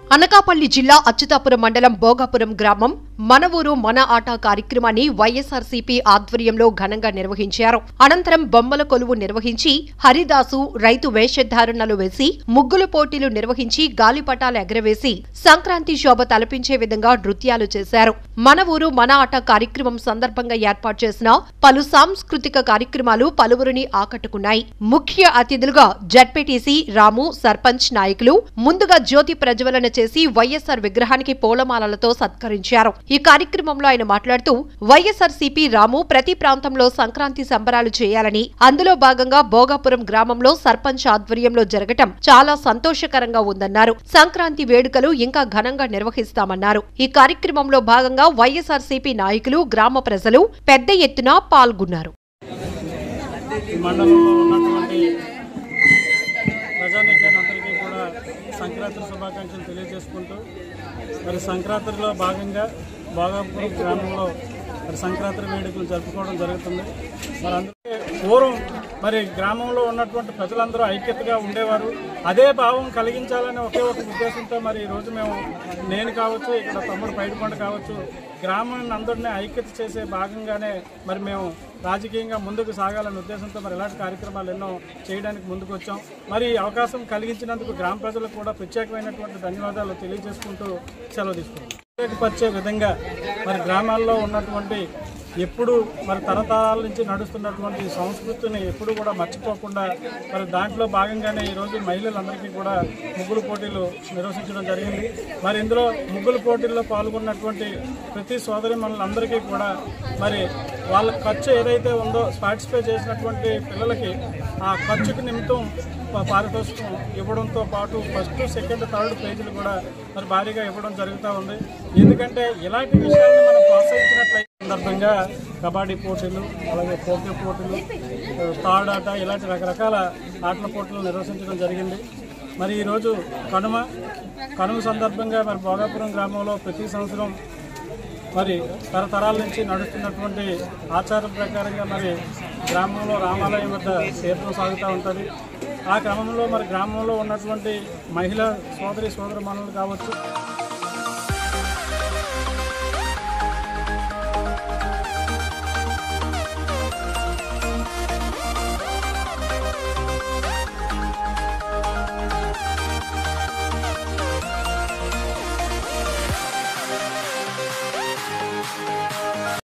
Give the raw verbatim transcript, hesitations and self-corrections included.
అనకాపల్లి జిల్లా అచ్యుతాపురం మండలం భోగాపురం గ్రామం మన ఊరు మన ఆట కార్యక్రమాన్ని వైఎస్ఆర్సీపీ ఆధ్వర్యంలో ఘనంగా నిర్వహించారు. అనంతరం బొమ్మల కొలువు నిర్వహించి హరిదాసు రైతు వేషధారణలు వేసి ముగ్గుల పోటీలు నిర్వహించి గాలిపటాలు ఎగరవేసి సంక్రాంతి శోభ తలపించే విధంగా నృత్యాలు చేశారు. మన ఊరు మన ఆట కార్యక్రమం సందర్భంగా ఏర్పాటు చేసిన పలు సాంస్కృతిక కార్యక్రమాలు పలువురిని ఆకట్టుకున్నాయి. ముఖ్య అతిథులుగా జడ్పీటీసీ రాము, సర్పంచ్ నాయకులు ముందుగా జ్యోతి ప్రజ్వలన చేసి వైఎస్ఆర్ విగ్రహానికి పూలమాలలతో సత్కరించారు. ఈ కార్యక్రమంలో ఆయన మాట్లాడుతూ వైఎస్ఆర్సీపీ రాము ప్రతి ప్రాంతంలో సంక్రాంతి సంబరాలు చేయాలని, అందులో భాగంగా భోగాపురం గ్రామంలో సర్పంచ్ ఆధ్వర్యంలో జరగటం చాలా సంతోషకరంగా ఉందన్నారు. సంక్రాంతి వేడుకలు ఇంకా ఘనంగా నిర్వహిస్తామన్నారు. ఈ కార్యక్రమంలో భాగంగా వైఎస్ఆర్సీపీ నాయకులు, గ్రామ ప్రజలు పెద్ద ఎత్తున పాల్గొన్నారు. ప్రజానీకానికి కూడా సంక్రాంతి శుభాకాంక్షలు తెలియజేసుకుంటూ మరి సంక్రాంతిలో భాగంగా భోగాపురం గ్రామంలో మరి సంక్రాంతి వేడుకలు జరుపుకోవడం జరుగుతుంది. మరి అందుకే పూర్వం మరి గ్రామంలో ఉన్నటువంటి ప్రజలందరూ ఐక్యతగా ఉండేవారు. అదే భావం కలిగించాలనే ఒకే ఒక ఉద్దేశంతో మరి ఈరోజు మేము నేను కావచ్చు, ఇక్కడ తమ్ముడు పైడికొండ కావచ్చు, గ్రామాన్ని అందరినీ ఐక్యత చేసే భాగంగానే మరి మేము రాజకీయంగా ముందుకు సాగాలనే ఉద్దేశంతో మరి ఇలాంటి కార్యక్రమాలు ఎన్నో చేయడానికి ముందుకు వచ్చాం. మరి అవకాశం కలిగించినందుకు గ్రామ ప్రజలకు కూడా ప్రత్యేకమైనటువంటి ధన్యవాదాలు తెలియజేసుకుంటూ సెలవు తీసుకుంటాం. ప్రత్యేకపరిచే విధంగా మరి గ్రామాల్లో ఉన్నటువంటి ఎప్పుడు మరి తరతరాల నుంచి నడుస్తున్నటువంటి సంస్కృతిని ఎప్పుడు కూడా మర్చిపోకుండా మరి దాంట్లో భాగంగానే ఈరోజు మహిళలందరికీ కూడా ముగ్గులు పోటీలు నిర్వహించడం జరిగింది. మరి ఇందులో ముగ్గులు పోటీల్లో పాల్గొన్నటువంటి ప్రతి సోదరి మనులందరికీ కూడా మరి వాళ్ళ ఖర్చు ఏదైతే ఉందో పార్టిసిపేట్ చేసినటువంటి పిల్లలకి ఆ ఖర్చుకి నిమిత్తం పారితోషికం ఇవ్వడంతో పాటు ఫస్ట్, సెకండ్, థర్డ్ పేజీలు కూడా మరి భారీగా ఇవ్వడం జరుగుతూ ఉంది. ఎందుకంటే ఇలాంటి విషయాలను మనం ప్రోత్సహించినట్లయితే సందర్భంగా కబడ్డీ పోటీలు, అలాగే ఖోఖో పోటీలు, తాడు ఆట ఇలాంటి రకరకాల ఆటల పోటీలు నిర్వహించడం జరిగింది. మరి ఈరోజు కనుమ కనుమ సందర్భంగా మరి భోగాపురం గ్రామంలో ప్రతి సంవత్సరం మరి తరతరాల నుంచి నడుస్తున్నటువంటి ఆచారం ప్రకారంగా మరి గ్రామంలో రామాలయం వద్ద తీర్థం సాగుతూ ఉంటుంది. ఆ క్రమంలో మరి గ్రామంలో ఉన్నటువంటి మహిళా సోదరి సోదర మనులు కావచ్చు,